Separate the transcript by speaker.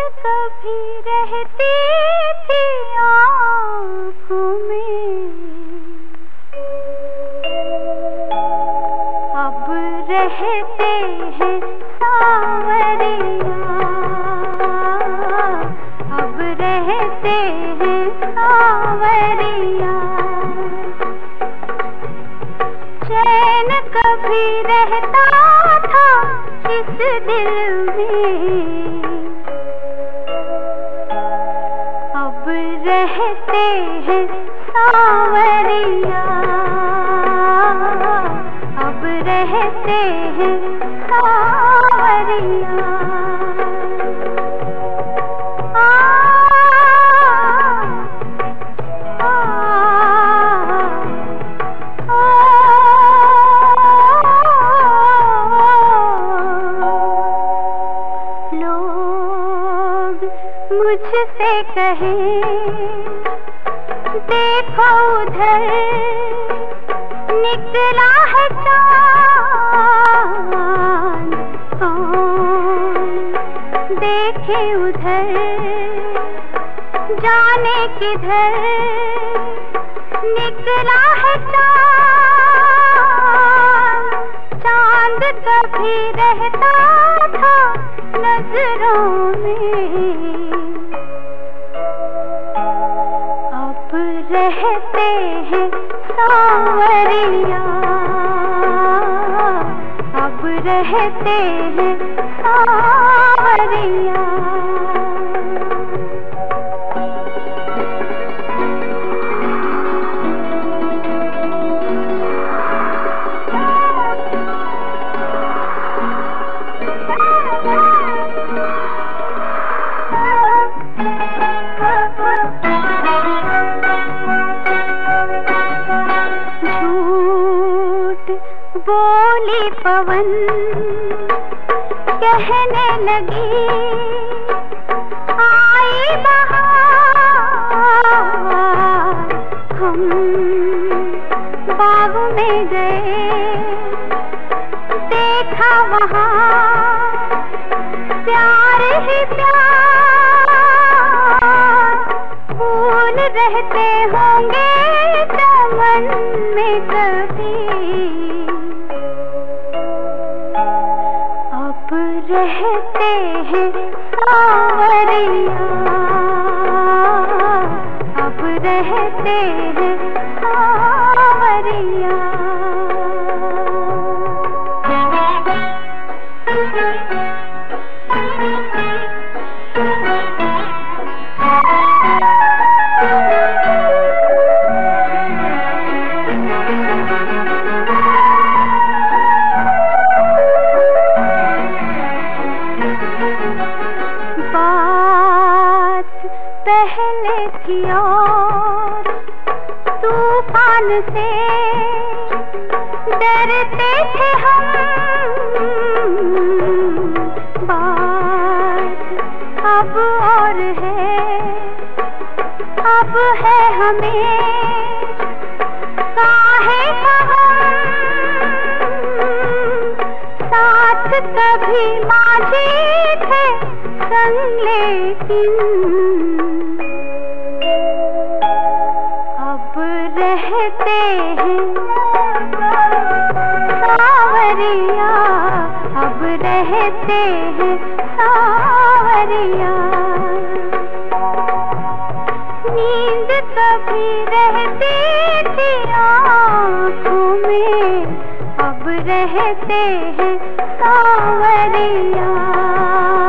Speaker 1: कभी रहती थी आँखों में, अब रहते हैं सांवरिया, अब रहते हैं सांवरिया। चैन कभी रहता था इस दिल में, अब रहते हैं सांवरिया, अब रहते हैं सांवरिया। मुझसे कहे देखो उधर निकला है चाँद, देखे उधर जाने किधर निकला है चाँद। चाँद कभी रहता था नजरों में, अब रहते हैं सांवरिया, अब रहते हैं सांवरिया। बोली पवन कहने लगी आई बहार, हम बाग में गए देखा वहाँ प्यार ही प्यार। फूल रहते होंगे चमन में कभी, रहते हैं सांवरिया, अब रहते हैं सांवरिया। पहले थी और तूफान से डरते थे हम, बात अब और है, अब है हमें काहे का गम। साथ कभी माझी थे संग लेकिन, रहते हैं सांवरिया, अब रहते हैं सांवरिया। नींद कभी रहती थी आँखों में, अब रहते हैं सांवरिया।